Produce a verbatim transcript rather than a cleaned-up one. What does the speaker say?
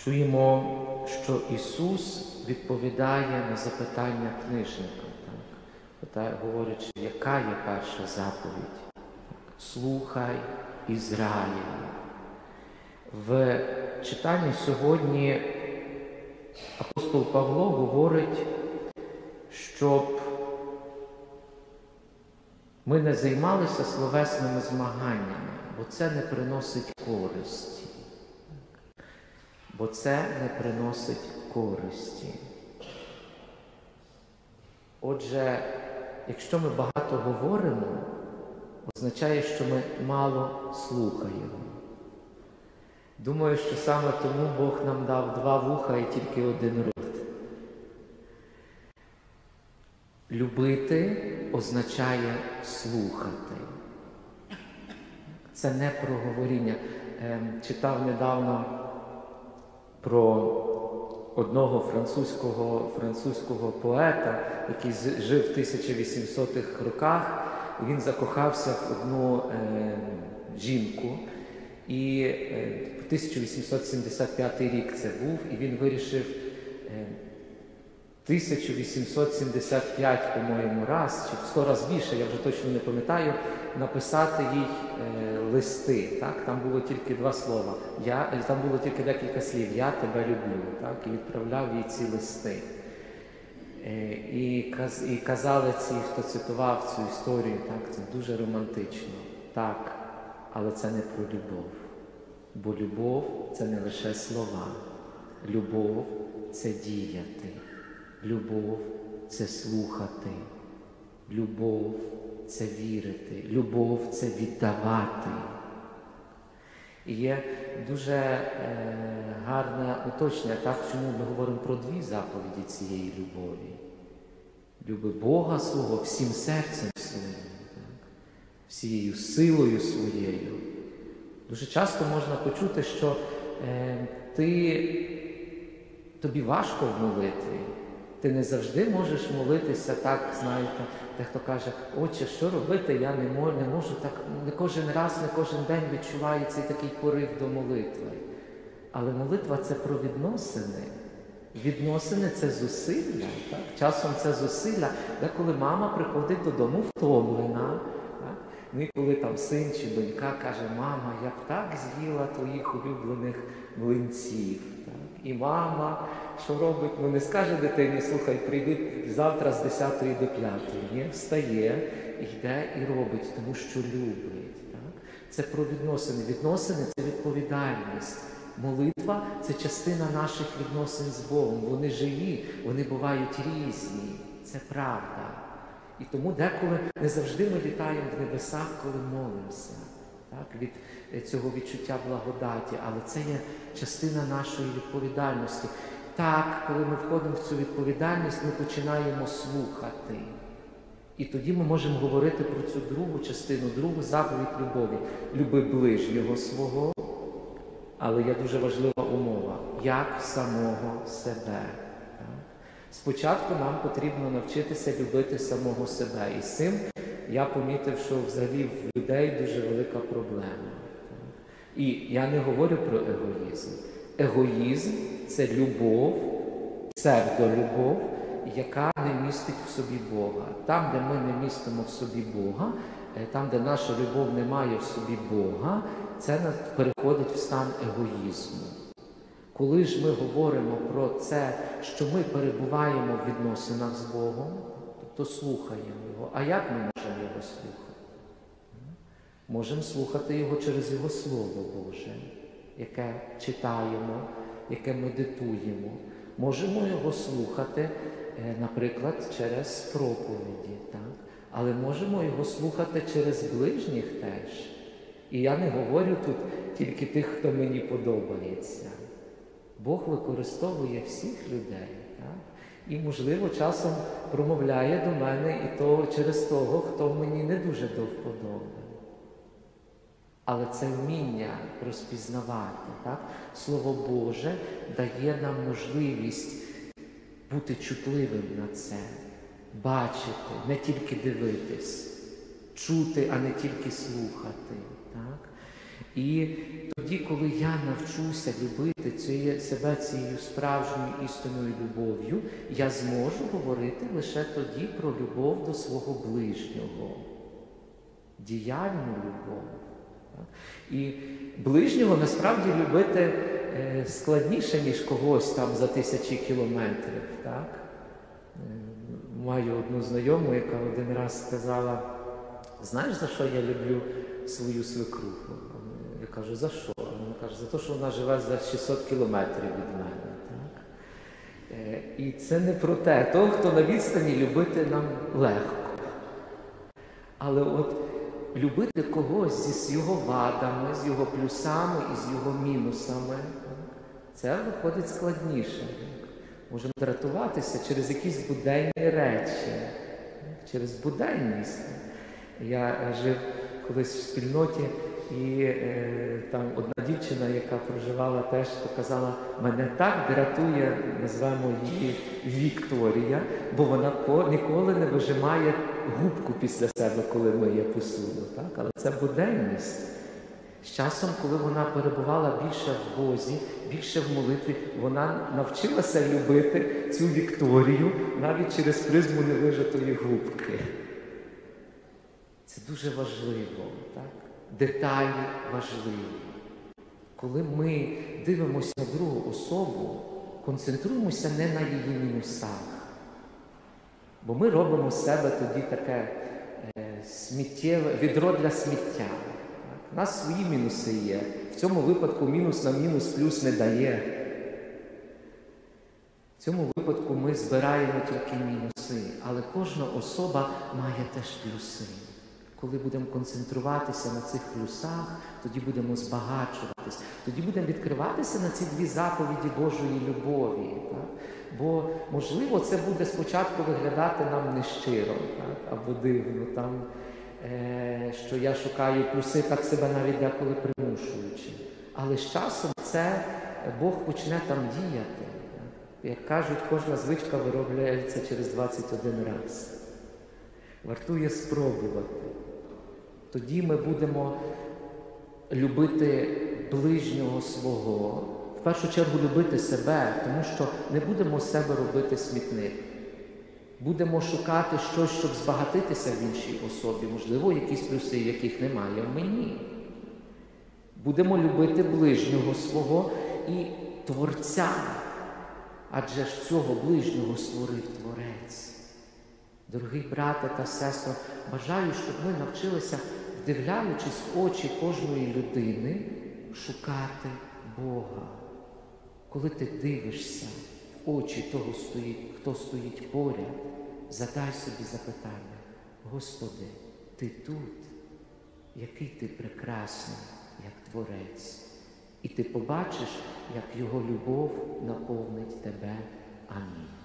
Чуємо, що Ісус відповідає на запитання книжника, так? Говорячи, яка є перша заповідь? Слухай, Ізраїлю. В читанні сьогодні апостол Павло говорить, щоб ми не займалися словесними змаганнями, бо це не приносить користі. Бо це не приносить користі. Отже, якщо ми багато говоримо, означає, що ми мало слухаємо. Думаю, що саме тому Бог нам дав два вуха і тільки один рот. Любити означає слухати. Це не про говоріння. Читав недавно про одного французького, французького поета, який жив в тисяча вісімсотих роках. Він закохався в одну е, жінку. І е, тисяча вісімсот сімдесят п'ятий рік це був, і він вирішив е, тисяча вісімсот сімдесят п'ять, по-моєму, раз, чи в сто разів більше, я вже точно не пам'ятаю, написати їй е, листи. Так? Там було тільки два слова. Я, там було тільки декілька слів. «Я тебе люблю». Так? І відправляв їй ці листи. Е, і, каз, і казали ці, хто цитував цю історію, так? Це дуже романтично. Так, але це не про любов. Бо любов – це не лише слова. Любов – це діяти. Любов – це слухати. Любов – це вірити. Любов – це віддавати. І є дуже е, гарне уточнення, так, чому ми говоримо про дві заповіді цієї любові. Люби Бога свого всім серцем своїм, так, всією силою своєю. Дуже часто можна почути, що е, ти, тобі важко в молитві. Ти не завжди можеш молитися так, знаєте, дехто каже, отче, що робити, я не можу, не можу так, не кожен раз, не кожен день відчуваю цей такий порив до молитви. Але молитва – це про відносини. Відносини – це зусилля. Так? Часом це зусилля, деколи мама приходить додому втомлена. Так? Ну і коли там син чи донька каже, мама, я б так з'їла твоїх улюблених млинців. І мама, що робить? Ну не скаже дитині, слухай, прийди завтра з десятої до п'ятої. Ні, встає, йде і робить, тому що любить. Так? Це про відносини. Відносини – це відповідальність. Молитва – це частина наших відносин з Богом. Вони живі, вони бувають різні. Це правда. І тому деколи не завжди ми літаємо в небесах, коли молимося. Так, від цього відчуття благодаті, але це є частина нашої відповідальності. Так, коли ми входимо в цю відповідальність, ми починаємо слухати. І тоді ми можемо говорити про цю другу частину, другу заповідь любові. Люби ближнього свого, але є дуже важлива умова, як самого себе. Так? Спочатку нам потрібно навчитися любити самого себе. І з цим я помітив, що взагалі в людей дуже велика проблема. І я не говорю про егоїзм. Егоїзм – це любов, псевдолюбов, яка не містить в собі Бога. Там, де ми не містимо в собі Бога, там, де наша любов не має в собі Бога, це переходить в стан егоїзму. Коли ж ми говоримо про це, що ми перебуваємо в відносинах з Богом, то слухаємо Його. А як ми можемо Його слухати? Можемо слухати Його через Його Слово Боже, яке читаємо, яке медитуємо. Можемо Його слухати, наприклад, через проповіді, так? Але можемо Його слухати через ближніх теж. І я не говорю тут тільки тих, хто мені подобається. Бог використовує всіх людей, так? І, можливо, часом промовляє до мене і то, через того, хто мені не дуже до вподоби. Але це вміння розпізнавати. Так? Слово Боже дає нам можливість бути чутливим на це, бачити, не тільки дивитись, чути, а не тільки слухати. Так? І тоді, коли я навчуся любити цієї, себе цією справжньою істинною любов'ю, я зможу говорити лише тоді про любов до свого ближнього. Діяльну любов. І ближнього насправді любити складніше, ніж когось там за тисячі кілометрів. Так? Маю одну знайому, яка один раз сказала: знаєш, за що я люблю свою свекруху? Я кажу: за що? Вона каже: за те, що вона живе за шістсот кілометрів від мене. Так? І це не про те, того, хто на відстані, любити нам легко. Але от любити когось з його вадами, з його плюсами і з його мінусами, це виходить складніше. Можемо дратуватися через якісь буденні речі, через буденність. Я жив колись в спільноті, і е, там одна дівчина, яка проживала теж, то казала: мене так дратує, назвемо її Вікторія, бо вона ніколи не вижимає губку після себе, коли миє посуду. Так? Але це буденність. З часом, коли вона перебувала більше в Бозі, більше в молитві, вона навчилася любити цю Вікторію навіть через призму невижатої губки. Це дуже важливо, так? Деталі важливі. Коли ми дивимося на другу особу, концентруємося не на її мінусах. Бо ми робимо з себе тоді таке е, сміттєве, відро для сміття. У нас свої мінуси є. В цьому випадку мінус на мінус плюс не дає. В цьому випадку ми збираємо тільки мінуси, але кожна особа має теж плюси. Коли будемо концентруватися на цих плюсах, тоді будемо збагачуватись, тоді будемо відкриватися на ці дві заповіді Божої любові. Так? Бо, можливо, це буде спочатку виглядати нам нещиро, так? Або дивно, там, е- що я шукаю плюси, так себе навіть деколи примушуючи. Але з часом це Бог почне там діяти. Так? Як кажуть, кожна звичка виробляється через двадцять один раз. Вартує спробувати. Тоді ми будемо любити ближнього свого, в першу чергу любити себе, тому що не будемо з себе робити смітник. Будемо шукати щось, щоб збагатитися в іншій особі, можливо, якісь плюси, яких немає в мені. Будемо любити ближнього свого і Творця, адже ж цього ближнього створив Творець. Дорогі брате та сестро, бажаю, щоб ми навчилися, вдивляючись в очі кожної людини, шукати Бога. Коли ти дивишся в очі того, хто стоїть поряд, задай собі запитання: Господи, Ти тут? Який Ти прекрасний, як Творець. І ти побачиш, як Його любов наповнить тебе. Амінь.